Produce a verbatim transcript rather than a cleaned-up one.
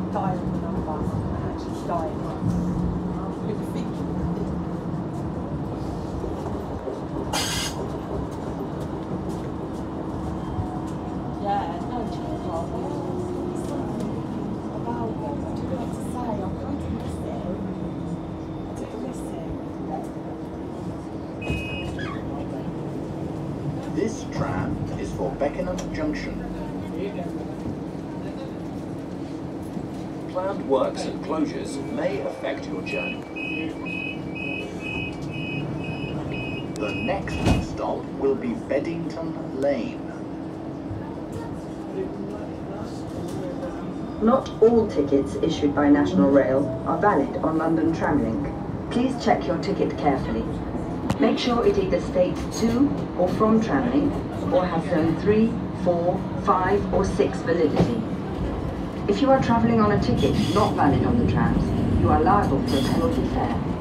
dial the number and actually dial it. With the feature. Yeah, no, do you know what? Something about them, I don't know what to say, I kind of miss it. I do miss it. This tram is for Beckenham Junction. Planned works and closures may affect your journey. The next stop will be Beddington Lane. Not all tickets issued by National Rail are valid on London Tramlink. Please check your ticket carefully. Make sure it either states to or from Tramlink or has zone three, four, five or six validity. If you are travelling on a ticket not valid on the trams, you are liable for a penalty fare.